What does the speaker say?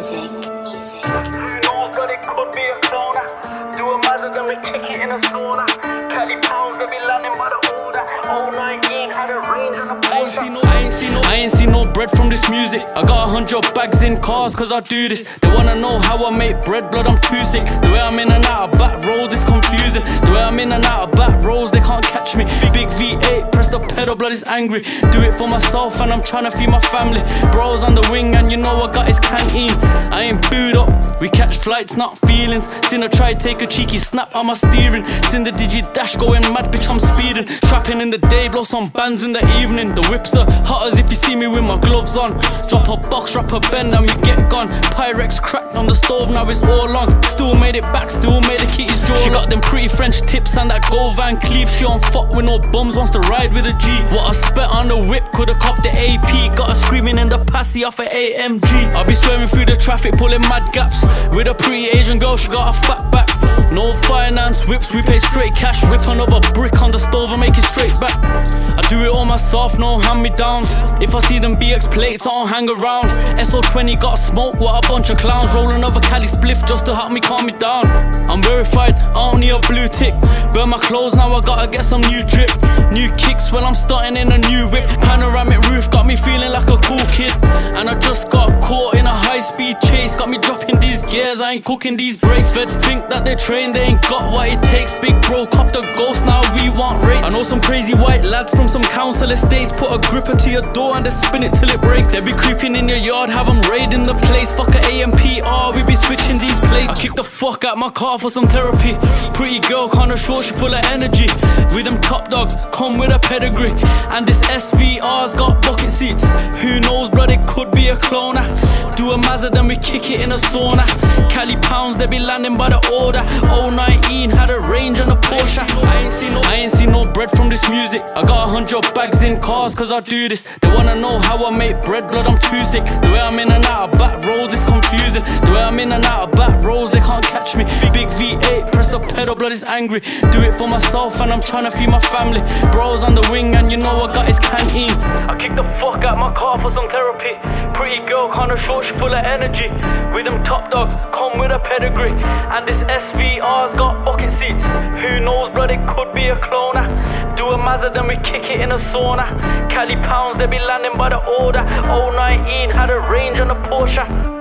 Who knows, but it could be a cloner. Do a mazza, then we kick it in a sauna. Cali pounds, they be landing by the order. 019 had a range on the I ain't seen no bread from this music. I got 100 bags in cars cause I do this. They wanna know how I make bread, blood, I'm too sick. The way I'm in and out of back roads is confusing. The way I'm in and out of back roads, they can't catch me. Big V8, press the pedal, blood is angry. Do it for myself and I'm trying to feed my family. Bros on the wing and you know I got his canteen. I ain't booed up, we catch flights, not feelings. Seen her try take a cheeky snap on my steering. Seen the digi dash going mad, bitch, I'm speeding. Trapping in the day, blow some bands in the evening. The whips are hot as if you see me with my gloves on. Drop a box, drop a bend and we get gone. Pyrex cracked on the stove, now it's all on. Still made it back, still made the kitty's jaw. She got them pretty French tips and that gold Van Cleef. She on fuck with no bums, wants to ride with a G. What I spent on the whip, coulda copped the AP. Got her screaming in the passy off a AMG. I'll be swerving through the traffic, pulling mad gaps. With a pretty Asian girl, she got a fat back. No finance whips, we pay straight cash. Whip another brick on the stove and make it straight back. I do it all myself, no hand-me-downs. If I see them BX plates, I don't hang around. SO20 got smoke, what a bunch of clowns. Roll another Cali spliff just to help me calm me down. I'm verified, I don't need a blue tick. Burn my clothes, now I gotta get some new drip. New kicks when I'm starting in a new whip. Panoramic roof got me feeling like a cool kid. And I just got caught in a high-speed chase. Got me dropping these gears, I ain't cooking these brakes. Feds think that they're trained, they ain't got what it takes. Big bro, cop the ghost, now we want rates. I know some crazy white lads from some council estates. Put a gripper to your door and they spin it till it breaks. They be creeping in your yard, have them raiding the place. Fuck a AMPR, we be switching these plates. I kick the fuck out my car for some therapy. Pretty girl, kinda short, she full of energy. With them top dogs, come with a pedigree. And this SVR's got bucket seats. Who knows, blood, it could be a cloner. Do a Mazda, then we kick it in a sauna. Cali pounds, they be landing by the order. 019 had a range on a Porsche. I ain't seen no bread from this music. I got 100 bags in cars cause I do this. They wanna know how I make bread, blood, I'm too sick. The way I'm in and out of back roads is confusing. The way I'm in and out of back roads, they can't catch me. Big V8, press the pedal, blood is angry. Do it for myself and I'm trying to feed my family. Bros on the wing and you know I got his canteen. I kick the fuck out my car for some therapy. Pretty girl, kinda short, she full of energy. With them top dogs, come with a pedigree. And this SVR's got bucket seats. Who knows, blood, it could be a cloner. Do a Mazda, then we kick it in a sauna. Cali pounds, they be landing by the order. 019 had a range on a Porsche.